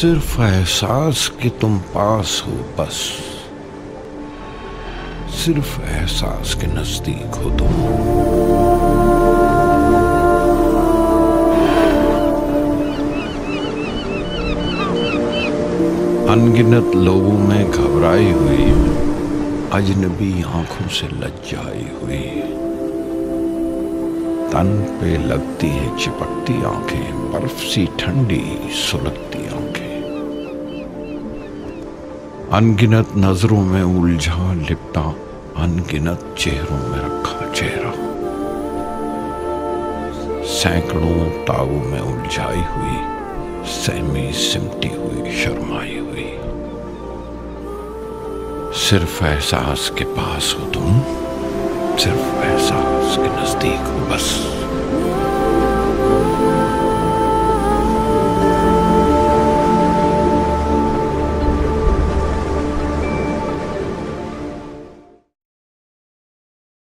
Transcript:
सिर्फ एहसास कि तुम पास हो, बस सिर्फ एहसास के नजदीक हो तुम। अनगिनत लोगों में घबराई हुई, अजनबी आंखों से लज्जाई हुई, तन पे लगती है चिपकती आंखें, बर्फ सी ठंडी सुलगती आंखें। अनगिनत नजरों में उलझा लिपटा, अनगिनत चेहरों में रखा चेहरा, सैकड़ों तावों में उलझाई हुई, सहमी सिमटी हुई, शर्माई हुई। सिर्फ एहसास के पास हो तुम, सिर्फ एहसास के नजदीक हो बस।